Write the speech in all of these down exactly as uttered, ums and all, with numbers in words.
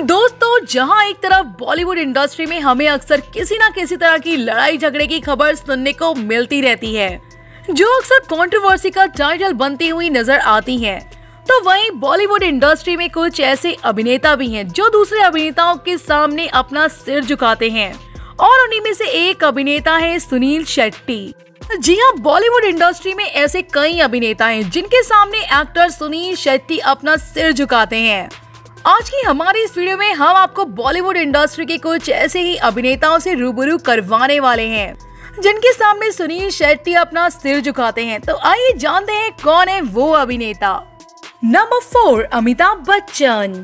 दोस्तों, जहां एक तरफ बॉलीवुड इंडस्ट्री में हमें अक्सर किसी न किसी तरह की लड़ाई झगड़े की खबर सुनने को मिलती रहती है, जो अक्सर कंट्रोवर्सी का टाइटल बनती हुई नजर आती हैं, तो वहीं बॉलीवुड इंडस्ट्री में कुछ ऐसे अभिनेता भी हैं जो दूसरे अभिनेताओं के सामने अपना सिर झुकाते हैं, और उन्हीं में से एक अभिनेता है सुनील शेट्टी। जी हाँ, बॉलीवुड इंडस्ट्री में ऐसे कई अभिनेता हैं जिनके सामने एक्टर सुनील शेट्टी अपना सिर झुकाते हैं। आज की हमारी इस वीडियो में हम आपको बॉलीवुड इंडस्ट्री के कुछ ऐसे ही अभिनेताओं से रूबरू करवाने वाले हैं जिनके सामने सुनील शेट्टी अपना सिर झुकाते हैं। तो आइए जानते हैं कौन है वो अभिनेता। Number four, Amitabh Bachchan.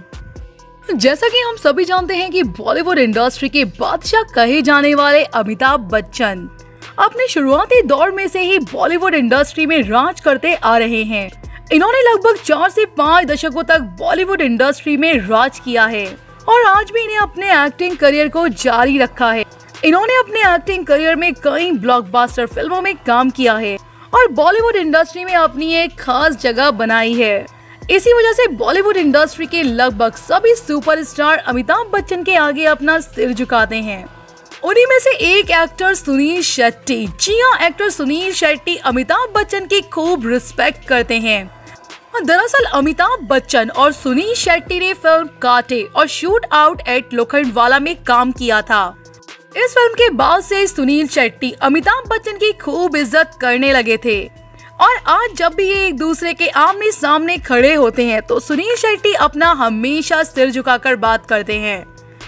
जैसा कि हम सभी जानते हैं कि बॉलीवुड इंडस्ट्री के बादशाह कहे जाने वाले अमिताभ बच्चन अपने शुरुआती दौर में से ही बॉलीवुड इंडस्ट्री में राज करते आ रहे हैं। इन्होंने लगभग चार से पाँच दशकों तक बॉलीवुड इंडस्ट्री में राज किया है और आज भी इन्हें अपने एक्टिंग करियर को जारी रखा है। इन्होंने अपने एक्टिंग करियर में कई ब्लॉकबस्टर फिल्मों में काम किया है और बॉलीवुड इंडस्ट्री में अपनी एक खास जगह बनाई है। इसी वजह से बॉलीवुड इंडस्ट्री के लगभग सभी सुपरस्टार अमिताभ बच्चन के आगे अपना सिर झुकाते हैं। उन्हीं में से एक एक्टर सुनील शेट्टी। जी हाँ, एक्टर सुनील शेट्टी अमिताभ बच्चन की खूब रिस्पेक्ट करते हैं। दरअसल अमिताभ बच्चन और सुनील शेट्टी ने फिल्म कांटे और शूट आउट एट लोखंडवाला में काम किया था। इस फिल्म के बाद से सुनील शेट्टी अमिताभ बच्चन की खूब इज्जत करने लगे थे और आज जब भी ये एक दूसरे के आमने सामने खड़े होते हैं तो सुनील शेट्टी अपना हमेशा सिर झुकाकर बात करते हैं।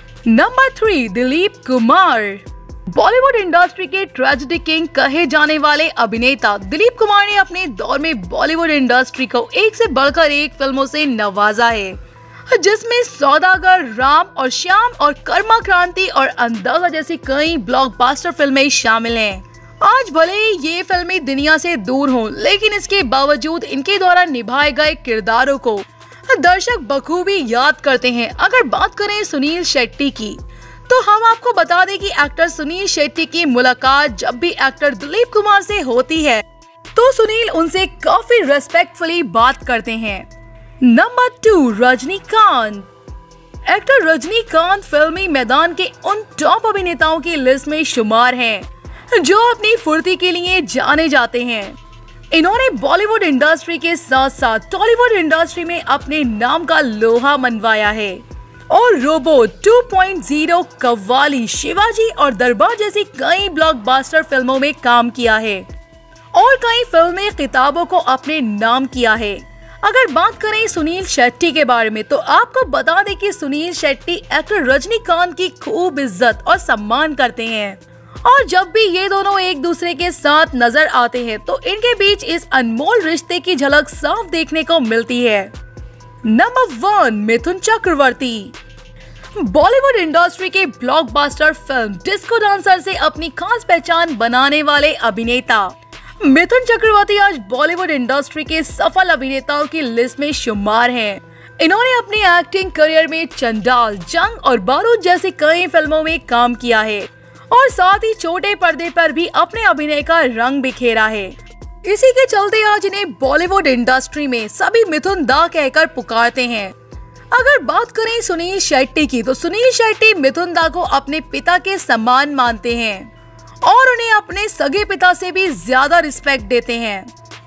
Number three, Dilip Kumar. Bollywood industry के ट्रेजेडी किंग कहे जाने वाले अभिनेता दिलीप कुमार ने अपने दौर में बॉलीवुड इंडस्ट्री को एक से बढ़कर एक फिल्मों से नवाजा है, जिसमें सौदागर, राम और श्याम और कर्मा क्रांति और अंदाजा जैसी कई ब्लॉकबस्टर फिल्में शामिल हैं। आज भले ही ये फिल्में दुनिया से दूर हों, लेकिन इसके बावजूद इनके द्वारा निभाए गए किरदारों को दर्शक बखूबी याद करते हैं। अगर बात करें सुनील शेट्टी की, तो हम आपको बता दें कि एक्टर सुनील शेट्टी की मुलाकात जब भी एक्टर दिलीप कुमार से होती है तो सुनील उनसे काफी रेस्पेक्टफुली बात करते हैं। Number two, Rajinikanth. Actor Rajinikanth फिल्मी मैदान के उन टॉप अभिनेताओं की लिस्ट में शुमार हैं जो अपनी फुर्ती के लिए जाने जाते हैं। इन्होंने बॉलीवुड इंडस्ट्री के साथ साथ टॉलीवुड इंडस्ट्री में अपने नाम का लोहा मनवाया है और robo two point zero, Kabali, Shivaji और दरबार जैसी कई ब्लॉकबस्टर फिल्मों में काम किया है और कई फिल्मी किताबों को अपने नाम किया है। अगर बात करें सुनील शेट्टी के बारे में, तो आपको बता दें कि सुनील शेट्टी एक्टर रजनीकांत की खूब इज्जत और सम्मान करते हैं और जब भी ये दोनों एक दूसरे के साथ नजर आते हैं तो इनके बीच इस अनमोल रिश्ते की झलक साफ देखने को मिलती है। Number one, Mithun Chakraborty. Bollywood industry के ब्लॉकबस्टर फिल्म डिस्को डांसर से अपनी खास पहचान बनाने वाले अभिनेता मिथुन चक्रवर्ती आज बॉलीवुड इंडस्ट्री के सफल अभिनेताओं की लिस्ट में शुमार हैं। इन्होंने अपनी एक्टिंग करियर में चंडाल, जंग और बारूद जैसी कई फिल्मों में काम किया है और साथ ही छोटे पर्दे पर भी अपने अभिनय का रंग बिखेरा है। इसी के चलते आज इन्हें बॉलीवुड इंडस्ट्री में सभी मिथुन दा कहकर पुकारते हैं। अगर बात करें सुनील शेट्टी की, तो सुनील शेट्टी मिथुन दा को अपने पिता के समान मानते हैं और उन्हें अपने सगे पिता से भी ज्यादा रिस्पेक्ट देते हैं।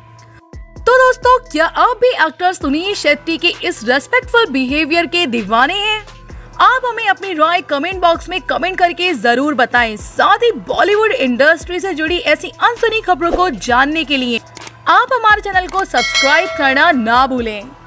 तो दोस्तों, क्या आप भी एक्टर सुनील शेट्टी के इस रेस्पेक्टफुल बिहेवियर के दीवाने हैं? आप हमें अपनी राय कमेंट बॉक्स में कमेंट करके जरूर बताएं। साथ ही बॉलीवुड इंडस्ट्री से जुड़ी ऐसी अनसुनी खबरों को जानने के लिए आप हमारे चैनल को सब्सक्राइब करना ना भूलें।